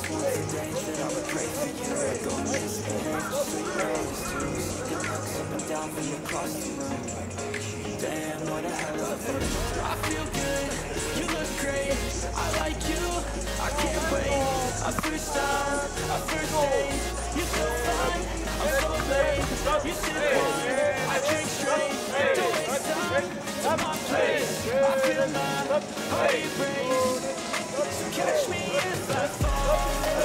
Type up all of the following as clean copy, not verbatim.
was once a day that I would pray for you. I'd go misbehave just so you notice too. Sneaking looks up and down from across the room. Damn, what a hell of a view. I feel good, you look great, I like you, I can't wait. A first time, a first date, you're so fine, I'm so late. You sip wine, I drink straight, don't waste time to my place. I feel my heart erase, so catch me if I fall.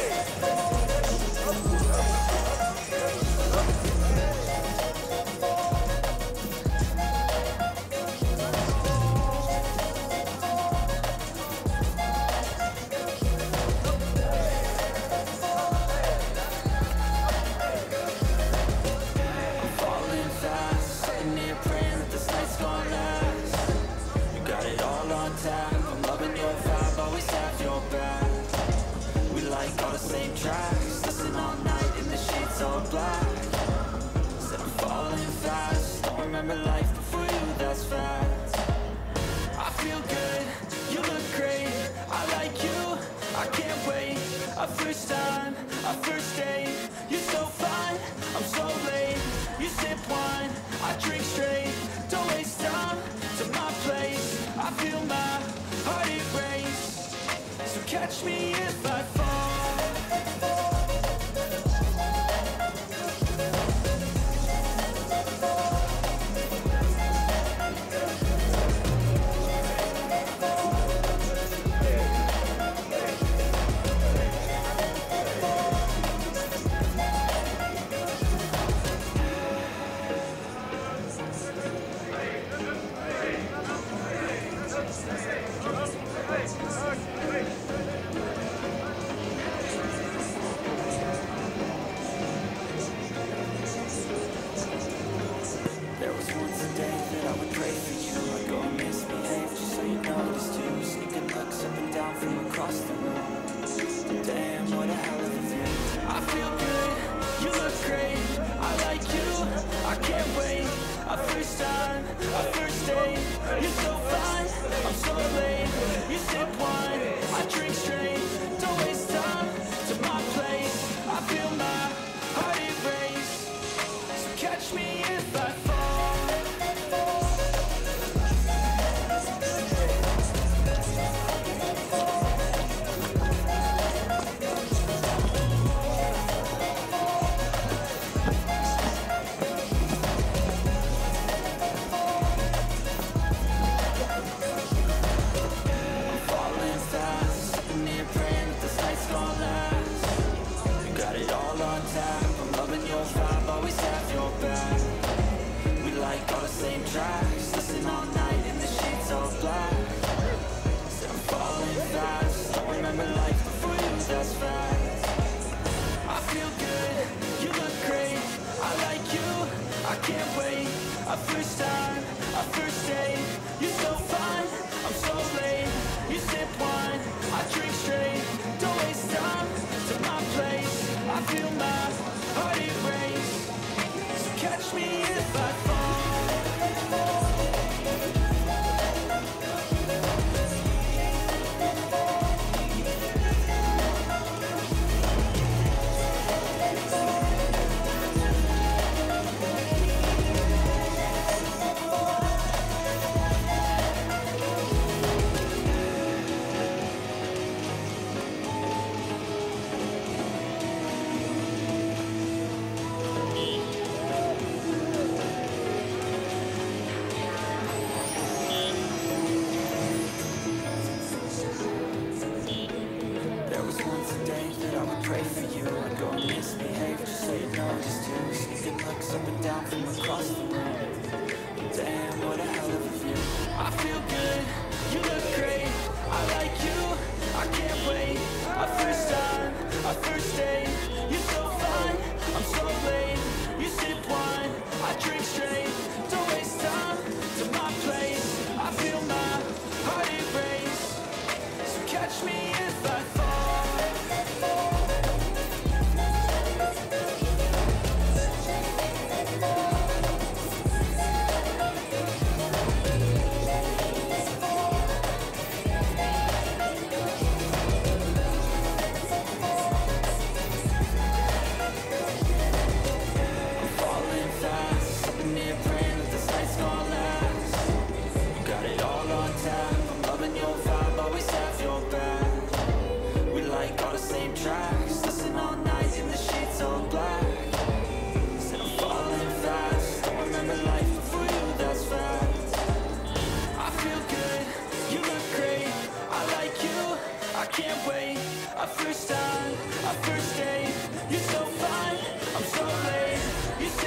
Same tracks, listen all night in the sheets all black. Said I'm falling fast, don't remember life before you, that's fact. I feel good, you look great, I like you, I can't wait. A first time, a first date, you're so fine, I'm so late. You sip wine, I drink straight, don't waste time to my place. I feel my heart erase, so catch me if I fall.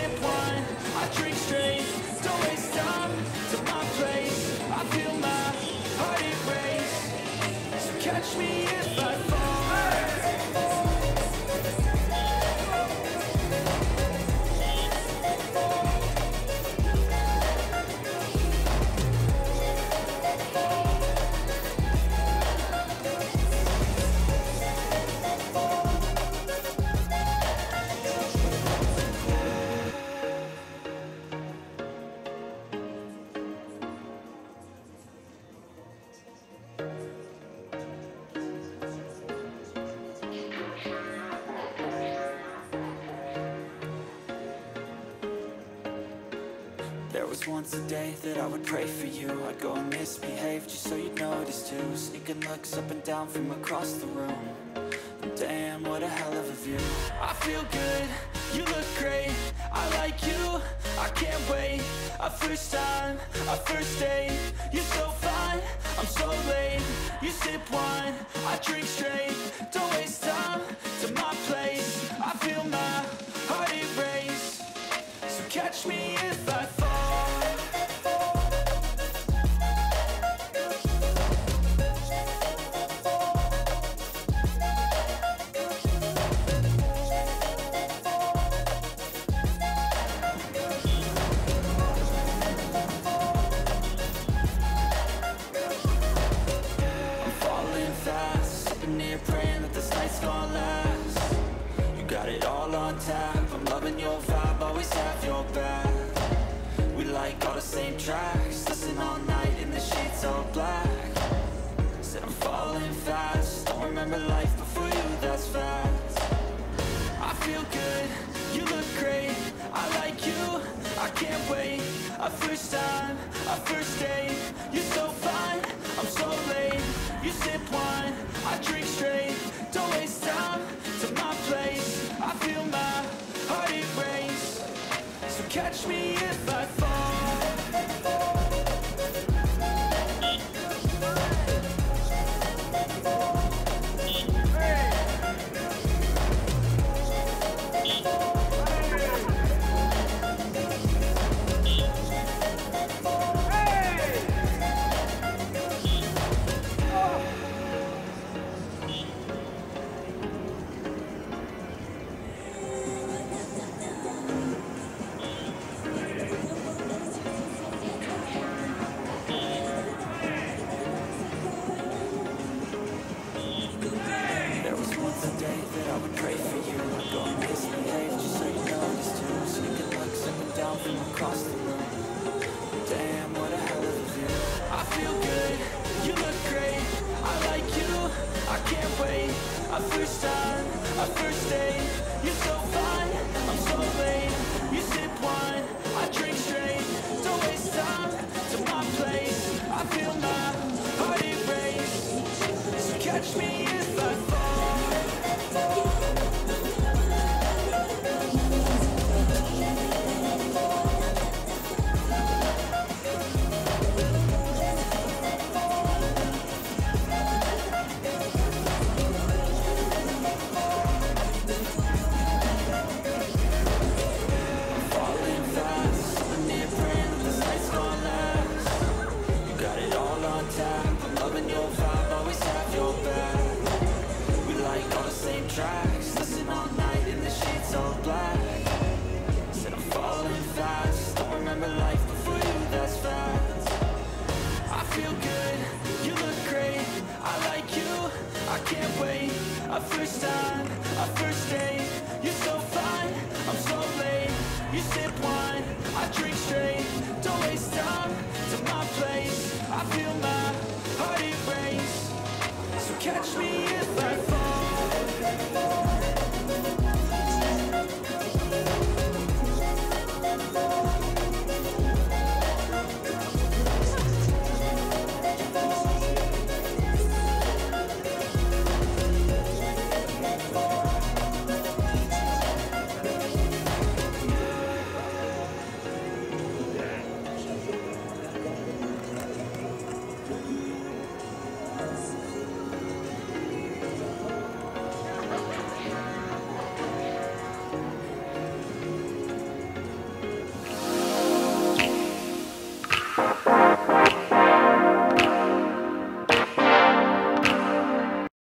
sip wine, I drink straight. Don't waste time to my place. I feel my heart erase. So catch me if I fall. There was once a day that I would pray for you. I'd go and misbehave just so you'd notice too. Sneaking looks up and down from across the room. Damn, what a hell of a view. I feel good, you look great. I like you, I can't wait. A first time, a first date. You're so fine, I'm so late. You sip wine, I drink straight. Don't waste time to my place. I feel my heart erase. So catch me if I fall. Praying that this night's gonna last. You got it all on tap. I'm loving your vibe, always have your back. We like all the same tracks. Listen all night in the sheets all black. Said I'm falling fast. Don't remember life before you, that's fast. I feel good, you look great. I like you, I can't wait. A first time, a first date. You're so fine, I'm so late. You sip wine, I drink straight. Don't waste time to my place. I feel my heart erase. So catch me if I fall. Across the room. Damn, what a hell of a view. I feel good, you look great. I like you, I can't wait. A first time, a first date. You're so fine, I'm so late. You sip wine, I drink straight. Don't waste time to my place. I feel my heart erase. So catch me if I fall. Tracks, listen all night in the sheets all black. Said I'm falling fast. Don't remember life before you, that's fast. I feel good, you look great. I like you, I can't wait. A first time, a first date. You're so fine, I'm so late. You sip wine, I drink straight. Don't waste time to my place. I feel my heart erase. So catch me if I fall.